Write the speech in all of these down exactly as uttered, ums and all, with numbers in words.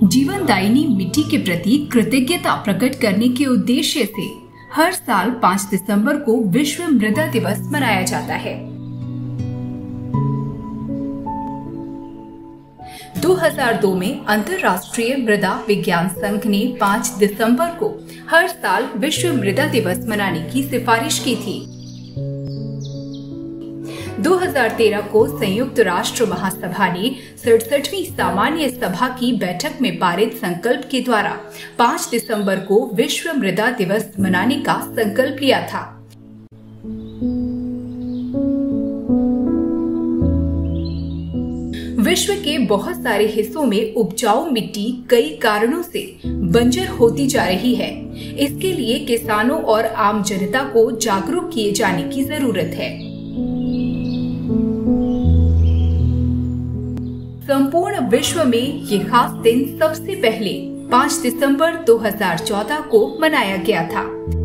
जीवनदायिनी मिट्टी के प्रति कृतज्ञता प्रकट करने के उद्देश्य से हर साल पाँच दिसंबर को विश्व मृदा दिवस मनाया जाता है। दो हज़ार दो में अंतर्राष्ट्रीय मृदा विज्ञान संघ ने पाँच दिसंबर को हर साल विश्व मृदा दिवस मनाने की सिफारिश की थी। दो हज़ार तेरह को संयुक्त राष्ट्र महासभा ने सड़सठवीं सामान्य सभा की बैठक में पारित संकल्प के द्वारा पाँच दिसंबर को विश्व मृदा दिवस मनाने का संकल्प लिया था। विश्व के बहुत सारे हिस्सों में उपजाऊ मिट्टी कई कारणों से बंजर होती जा रही है। इसके लिए किसानों और आम जनता को जागरूक किए जाने की जरूरत है। संपूर्ण विश्व में ये खास दिन सबसे पहले पाँच दिसंबर दो हज़ार चौदह को मनाया गया था।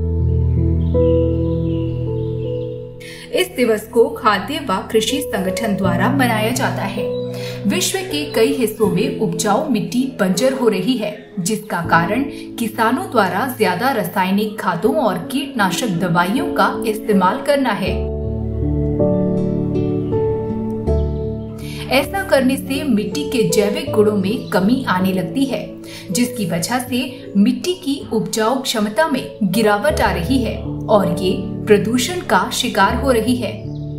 इस दिवस को खाद्य व कृषि संगठन द्वारा मनाया जाता है। विश्व के कई हिस्सों में उपजाऊ मिट्टी बंजर हो रही है, जिसका कारण किसानों द्वारा ज्यादा रासायनिक खादों और कीटनाशक दवाइयों का इस्तेमाल करना है। ऐसा करने से मिट्टी के जैविक गुणों में कमी आने लगती है, जिसकी वजह से मिट्टी की उपजाऊ क्षमता में गिरावट आ रही है और ये प्रदूषण का शिकार हो रही है।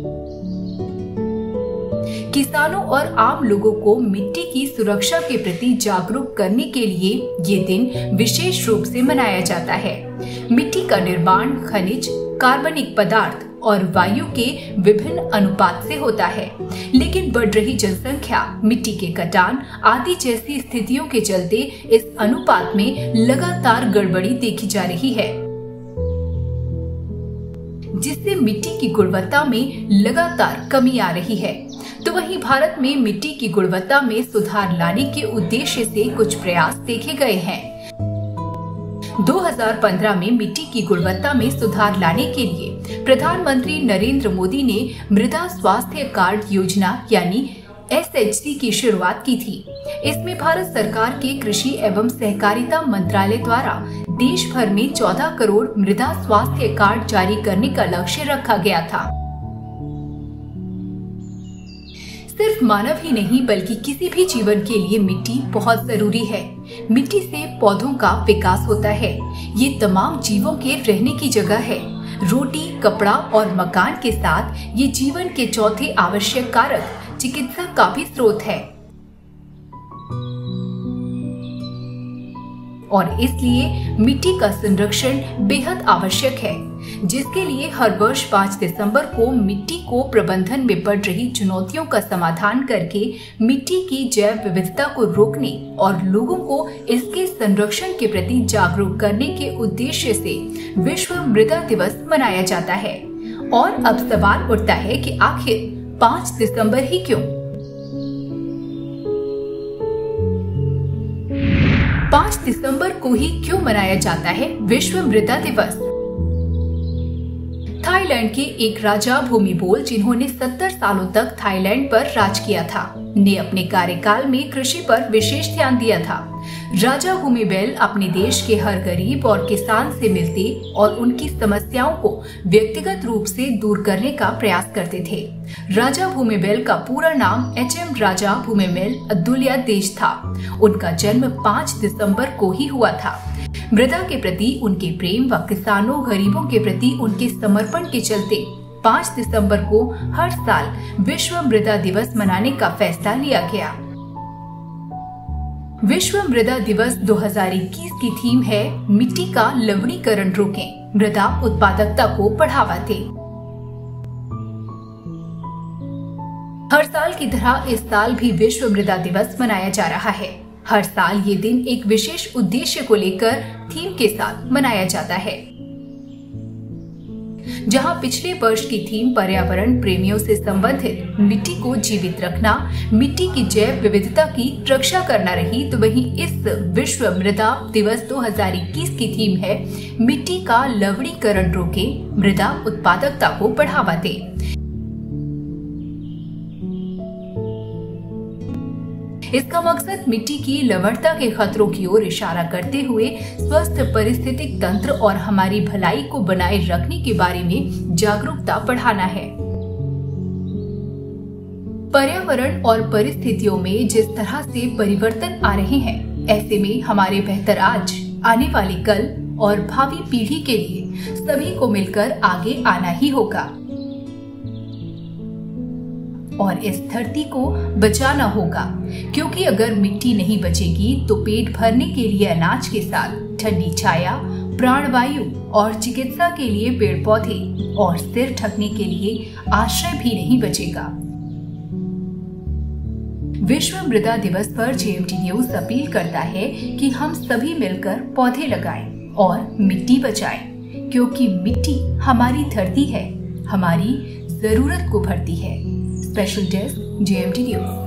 किसानों और आम लोगों को मिट्टी की सुरक्षा के प्रति जागरूक करने के लिए ये दिन विशेष रूप से मनाया जाता है। मिट्टी का निर्माण खनिज, कार्बनिक पदार्थ और वायु के विभिन्न अनुपात से होता है, लेकिन बढ़ रही जनसंख्या, मिट्टी के कटान आदि जैसी स्थितियों के चलते इस अनुपात में लगातार गड़बड़ी देखी जा रही है, जिससे मिट्टी की गुणवत्ता में लगातार कमी आ रही है। तो वहीं भारत में मिट्टी की गुणवत्ता में सुधार लाने के उद्देश्य से कुछ प्रयास देखे गए हैं। दो हज़ार पंद्रह में मिट्टी की गुणवत्ता में सुधार लाने के लिए प्रधानमंत्री नरेंद्र मोदी ने मृदा स्वास्थ्य कार्ड योजना यानी एस एच सी की शुरुआत की थी। इसमें भारत सरकार के कृषि एवं सहकारिता मंत्रालय द्वारा देश भर में चौदह करोड़ मृदा स्वास्थ्य कार्ड जारी करने का लक्ष्य रखा गया था। सिर्फ मानव ही नहीं बल्कि किसी भी जीवन के लिए मिट्टी बहुत जरूरी है। मिट्टी से पौधों का विकास होता है। ये तमाम जीवों के रहने की जगह है। रोटी, कपड़ा और मकान के साथ ये जीवन के चौथे आवश्यक कारक चिकित्सा का भी स्रोत है और इसलिए मिट्टी का संरक्षण बेहद आवश्यक है, जिसके लिए हर वर्ष पाँच दिसंबर को मिट्टी को प्रबंधन में बढ़ रही चुनौतियों का समाधान करके मिट्टी की जैव विविधता को रोकने और लोगों को इसके संरक्षण के प्रति जागरूक करने के उद्देश्य से विश्व मृदा दिवस मनाया जाता है। और अब सवाल उठता है कि आखिर पाँच दिसंबर ही क्यों? पाँच दिसंबर को ही क्यों मनाया जाता है विश्व मृदा दिवस? थाईलैंड के एक राजा भूमिबोल, जिन्होंने सत्तर सालों तक थाईलैंड पर राज किया था, ने अपने कार्यकाल में कृषि पर विशेष ध्यान दिया था। राजा भूमिबोल अपने देश के हर गरीब और किसान से मिलते और उनकी समस्याओं को व्यक्तिगत रूप से दूर करने का प्रयास करते थे। राजा भूमिबोल का पूरा नाम एच एम राजा भूमिबोल अदुल्यादेश था। उनका जन्म पाँच दिसंबर को ही हुआ था। मृदा के प्रति उनके प्रेम व किसानों गरीबों के प्रति उनके समर्पण के चलते पाँच दिसंबर को हर साल विश्व मृदा दिवस मनाने का फैसला लिया गया। विश्व मृदा दिवस दो हज़ार इक्कीस की थीम है मिट्टी का लवणीकरण रोकें, मृदा उत्पादकता को बढ़ावा दें। हर साल की तरह इस साल भी विश्व मृदा दिवस मनाया जा रहा है। हर साल ये दिन एक विशेष उद्देश्य को लेकर थीम के साथ मनाया जाता है। जहां पिछले वर्ष की थीम पर्यावरण प्रेमियों से संबंधित मिट्टी को जीवित रखना, मिट्टी की जैव विविधता की रक्षा करना रही, तो वहीं इस विश्व मृदा दिवस दो हज़ार इक्कीस की थीम है मिट्टी का लवणीकरण रोकें, मृदा उत्पादकता को बढ़ावा दें। इसका मकसद मिट्टी की लवणता के खतरों की ओर इशारा करते हुए स्वस्थ पारिस्थितिक तंत्र और हमारी भलाई को बनाए रखने के बारे में जागरूकता बढ़ाना है। पर्यावरण और परिस्थितियों में जिस तरह से परिवर्तन आ रहे हैं, ऐसे में हमारे बेहतर आज, आने वाले कल और भावी पीढ़ी के लिए सभी को मिलकर आगे आना ही होगा और इस धरती को बचाना होगा, क्योंकि अगर मिट्टी नहीं बचेगी तो पेट भरने के लिए अनाज के साथ ठंडी छाया, प्राणवायु और चिकित्सा के लिए पेड़ पौधे और सिर ढकने के लिए आश्रय भी नहीं बचेगा। विश्व मृदा दिवस पर जेएमटी न्यूज अपील करता है कि हम सभी मिलकर पौधे लगाएं और मिट्टी बचाएं, क्योंकि मिट्टी हमारी धरती है, हमारी जरूरत को भरती है। Special desk JMT news.